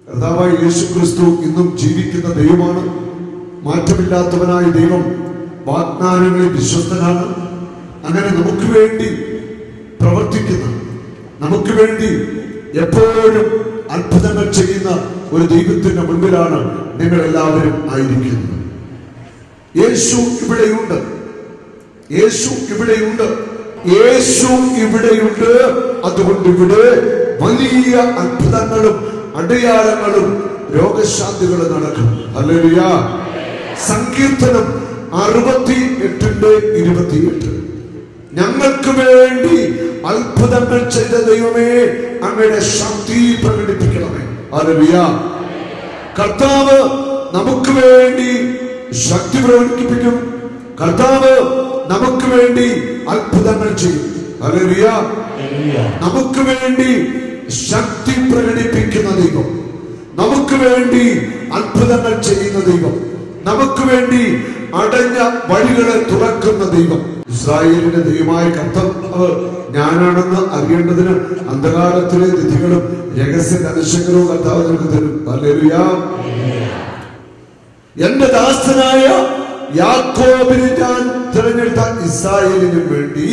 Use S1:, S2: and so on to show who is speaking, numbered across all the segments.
S1: കർത്താവായ യേശുക്രിസ്തു ഇന്നും ജീവിക്കുന്ന ദൈവമാണ്. മാറ്റമില്ലാത്തവനായ ദൈവം വാഗ്ദാനങ്ങളിൽ വിശ്വസ്തനാണ്. അങ്ങനെ നമുക്ക് വേണ്ടി പ്രവർത്തിക്കുന്ന, നമുക്ക് വേണ്ടി എപ്പോഴും അത്ഭുതങ്ങൾ ചെയ്യുന്ന ഒരു ദൈവത്തിന്റെ മുൻപിലാണ് നിങ്ങൾ എല്ലാവരും ആയിരിക്കുന്നത്. യേശു ഇവിടെയുണ്ട്, യേശു ഇവിടെയുണ്ട്, യേശു ഇവിടെയുണ്ട്. അതുകൊണ്ട് ഇവിടെ വലിയ അത്ഭുതങ്ങളും അടയാളങ്ങളും രോഗശാന്തികളും നടക്കും. ഹല്ലേലൂയ. സങ്കീർത്തനം 68:28 ഞങ്ങൾക്ക് വേണ്ടി അത്ഭുതങ്ങൾ ചെയ്ത ദൈവമേ, അങ്ങയുടെ ശക്തി പ്രകടിപ്പിക്കണമേ. ഹല്ലേലൂയ. കർത്താവ് നമുക്ക് വേണ്ടി ശക്തി പ്രകടിപ്പിക്കും. കർത്താവ് നമുക്ക് വേണ്ടി അത്ഭുതങ്ങൾ ചെയ്യും. ഹല്ലേലൂയ. നമുക്ക് വേണ്ടി ശക്തി പ്രകടിപ്പിക്കുന്ന ദൈവം, നമുക്ക് വേണ്ടി അത്ഭുതങ്ങൾ ചെയ്യുന്ന ദൈവം, നമുക്ക് വേണ്ടി അടഞ്ഞ വഴികളെ തുറക്കുന്ന ദൈവം. ഇസ്രായേലിന്റെ ദൈവമായ കർത്താവ് ഞാനാണെന്ന് അറിയേണ്ടതിന് അന്ധകാലത്തിലെ നിധികളും രഹസ്യ കലശങ്ങളും കർത്താവ് നമുക്ക് തരും. ഹല്ലേലൂയ. എന്റെ ദാസനായ യാക്കോബിന് ഞാൻ തിരഞ്ഞെടുത്ത ഇസ്രായേലിന് വേണ്ടി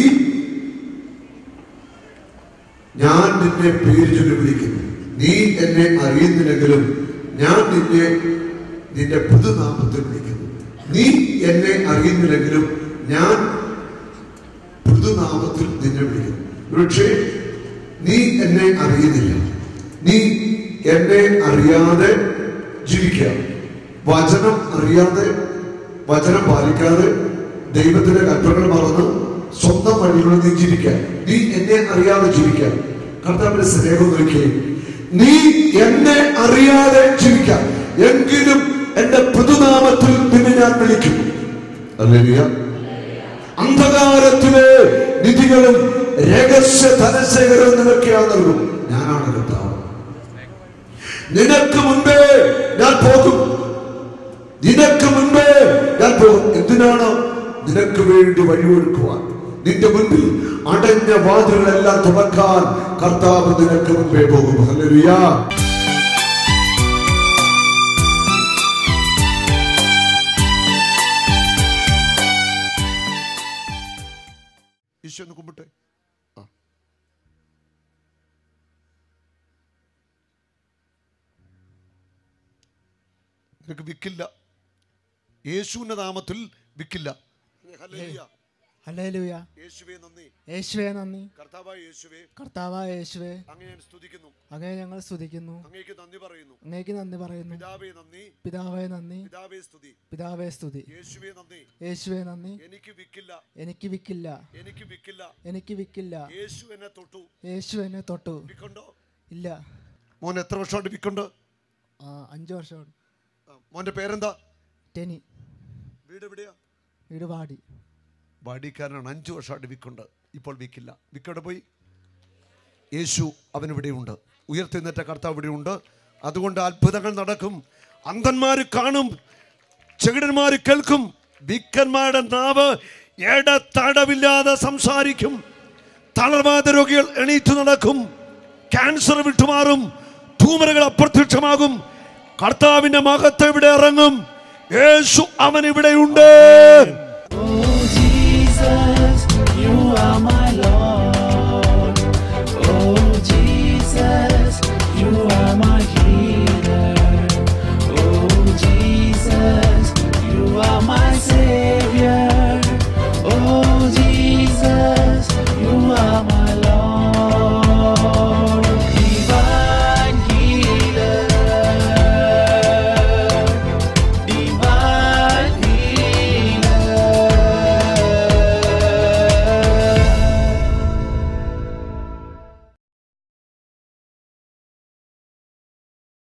S1: ഞാൻ നിന്നെ പേര് ചൊല്ലി വിളിക്കുന്നു. നീ എന്നെ അറിയുന്നില്ലെങ്കിലും ഞാൻ നിന്നെ നിന്റെ പുതുനാമത്തിൽ വിളിക്കുന്നു. നീ എന്നെ അറിയുന്നില്ലെങ്കിലും ഞാൻ പുതുനാമത്തിൽ നിന്നെ വിളിക്കുന്നു. പക്ഷേ നീ എന്നെ അറിയുന്നില്ല. നീ എന്നെ അറിയാതെ ജീവിക്കുക. വചനം അറിയാതെ, വചനം പാലിക്കാതെ, ദൈവത്തിന്റെ കൽപ്പനകൾ മറന്ന് സ്വന്തം വഴികളിൽ നീ ജീവിക്കാൻ, നീ എന്നെ അറിയാതെ ജീവിക്കാൻ. കർത്താവിന്റെ സ്നേഹം നോക്കിയേ. നീ എന്നെ അറിയാതെ ജീവിക്കാൻ, എങ്കിലും എന്റെ പുതുനാമത്തിൽ നിന്നെ ഞാൻ വിളിക്കും. ഹല്ലേലൂയ. അന്ധകാരത്തിലെ നിധികളും രഹസ്യ ധനശേഖരവും നിനക്കാണ് നൽകും. ഞാനാണ് കർത്താവ്. നിനക്ക് മുൻപേ ഞാൻ പോകും, നിനക്ക് മുൻപേ ഞാൻ പോകും. എന്തിനാണ്? നിനക്ക് വേണ്ടി വഴിയൊരുക്കുവാൻ. നിന്റെ മുൻപിൽ അടഞ്ഞ വാതിലുകളെല്ലാം തുറക്കാൻ കർത്താവ് നിനക്ക് മുൻപേ പോകും. ഹല്ലേലൂയ. ഈശോ ഒന്ന് കുമ്പിട്ടെ. നിനക്ക് വിക്കില്ല. യേശുവിന്റെ നാമത്തിൽ വിക്കില്ല. ഹല്ലേലൂയ.
S2: ഹല്ലേലൂയ.
S1: യേശുവേ നന്ദി.
S2: യേശുവേ നന്ദി.
S1: കർത്താവായ യേശുവേ,
S2: കർത്താവായ യേശുവേ,
S1: അങ്ങയെ ഞാൻ സ്തുതിക്കുന്നു.
S2: അങ്ങയെ ഞങ്ങൾ സ്തുതിക്കുന്നു.
S1: അങ്ങേക്ക് നന്ദി പറയുന്നു.
S2: അങ്ങേക്ക് നന്ദി പറയുന്നു.
S1: പിതാവേ നന്ദി.
S2: പിതാവേ നന്ദി.
S1: പിതാവേ സ്തുതി.
S2: പിതാവേ സ്തുതി.
S1: യേശുവേ നന്ദി.
S2: യേശുവേ നന്ദി.
S1: എനിക്ക് വിക്കില്ല.
S2: എനിക്ക് വിക്കില്ല.
S1: എനിക്ക് വിക്കില്ല.
S2: എനിക്ക് വിക്കില്ല.
S1: യേശു എന്നെ തൊട്ടു.
S2: യേശു എന്നെ തൊട്ടു.
S1: വിക്കുണ്ടോ?
S2: ഇല്ല.
S1: മോൻ എത്ര വർഷമായിട്ട് വിക്കുണ്ട്?
S2: 5 വർഷമാണ്.
S1: മോന്റെ പേരെന്താ?
S2: ടെനി.
S1: വീട് എവിടെയാ?
S2: വീട് വാടി.
S1: വാടിക്കാരനാണ്. 5 വർഷമായിട്ട് വിക്കുണ്ട്. ഇപ്പോൾ വിക്കില്ല. വിക്കവിടെ പോയി? യേശു അവനിവിടെയുണ്ട്. ഉയർത്തെഴുന്നേറ്റ കർത്താവ് ഇവിടെയുണ്ട്. അതുകൊണ്ട് അത്ഭുതങ്ങൾ നടക്കും. അന്ധന്മാര് കാണും, ചെകിടന്മാര് കേൾക്കും, വിക്കന്മാരുടെ നാവ് ഇടതടവില്ലാതെ സംസാരിക്കും, തളർവാദ രോഗികൾ എണീറ്റ് നടക്കും, ക്യാൻസർ വിട്ടുമാറും, ട്യൂമറുകൾ അപ്രത്യക്ഷമാകും. കർത്താവിന്റെ മഹത്വം ഇവിടെ ഇറങ്ങും. യേശു അവൻ ഇവിടെയുണ്ട്.